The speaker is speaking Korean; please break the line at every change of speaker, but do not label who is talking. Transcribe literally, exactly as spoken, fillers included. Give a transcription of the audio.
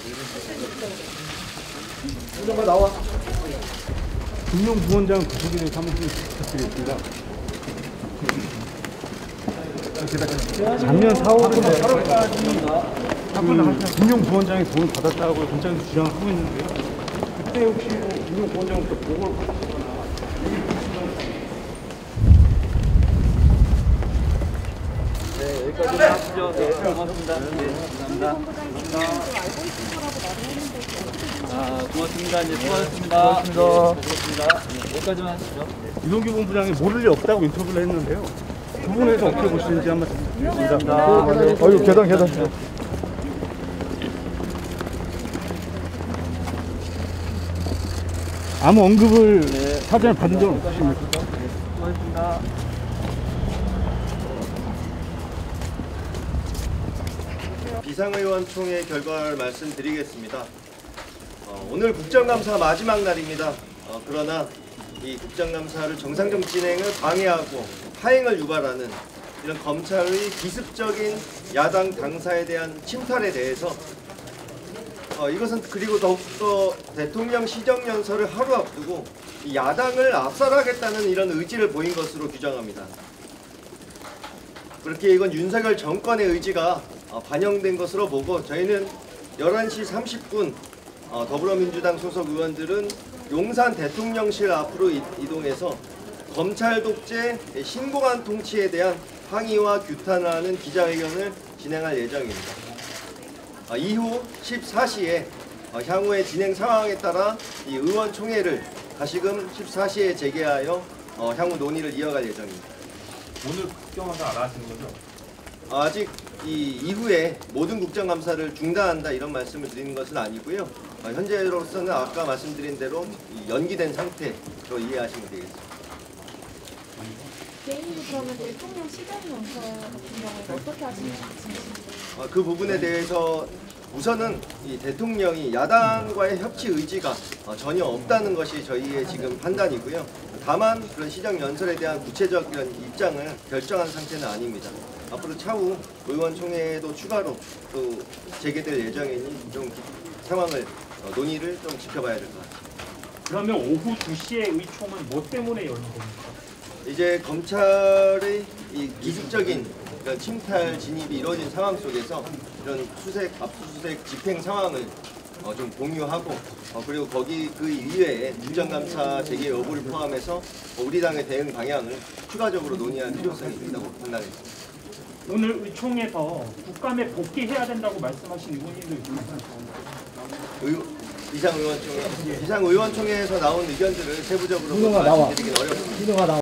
정도가 나와.
금융부원장 부속인의 사무실 부탁드리겠습니다. 작년 사월에 팔월까지 금융부원장이 돈을 받았다고 검찰에서 주장을 하고 있는데요. 그때 혹시 뭐 금융부원장부터 보고를 받았거나
네, 여기까지 하시죠. 네,
고맙습니다. 네, 감사합니다. 아, 고맙습니다. 이제 수고하셨습니다.
고맙습니다.
네, 수고하셨습니다. 네, 여기까지만 하시죠. 네.
이동규 본부장이 모를 리 없다고 인터뷰를 했는데요. 두 분에서 어떻게 보시는지 한번 부탁드리겠습니다.
어유 계단 계단.
아무 언급을
네.
사전에 받은 적 없으십니까?
네, 수고하셨습니다.
비상의원총회 결과를 말씀드리겠습니다. 어, 오늘 국정감사 마지막 날입니다. 어, 그러나 이 국정감사를 정상적 진행을 방해하고 파행을 유발하는 이런 검찰의 기습적인 야당 당사에 대한 침탈에 대해서 어, 이것은 그리고 더욱더 대통령 시정연설을 하루 앞두고 이 야당을 압살하겠다는 이런 의지를 보인 것으로 규정합니다. 그렇게 이건 윤석열 정권의 의지가 어, 반영된 것으로 보고 저희는 열한 시 삼십 분 어, 더불어민주당 소속 의원들은 용산 대통령실 앞으로 이, 이동해서 검찰 독재 신공한 통치에 대한 항의와 규탄을 하는 기자회견을 진행할 예정입니다. 어, 이후 십사 시에 어, 향후의 진행 상황에 따라 이 의원총회를 다시금 십사 시에 재개하여 어, 향후 논의를 이어갈 예정입니다.
오늘 국정감사 안 하시는 거죠?
아직 이 이후에 모든 국정감사를 중단한다 이런 말씀을 드리는 것은 아니고요. 어, 현재로서는 아까 말씀드린 대로 이 연기된 상태로 이해하시면 되겠습니다.
개인이 그러면 대통령 시정연설 같은 경우에 어떻게 하시는지.
어, 그 부분에 대해서 우선은 이 대통령이 야당과의 협치 의지가 어, 전혀 없다는 것이 저희의 지금 판단이고요. 다만 그런 시정연설에 대한 구체적인 입장을 결정한 상태는 아닙니다. 앞으로 차후 의원총회도 추가로 또 재개될 예정이니 좀 상황을 어, 논의를 좀 지켜봐야 될 것 같습니다.
그러면 오후 두 시에 의총은 뭐 때문에 열린 겁니까?
이제 검찰의 이 기습적인 이런 침탈 진입이 이루어진 상황 속에서 이런 수색, 압수수색 집행 상황을 어, 좀 공유하고 어, 그리고 거기 그 이외에 국정감사 재개 여부를 포함해서 어, 우리 당의 대응 방향을 추가적으로 논의할 필요성이 있다고 판단했습니다.
오늘 의총에서 국감에 복귀해야 된다고 말씀하신 의원님도 있습니다.
의, 비상의원총회, 비상의원총회에서 나온 의견들을 세부적으로
민호가 나와.
말씀드리긴 어렵습니다.
민호가 나와.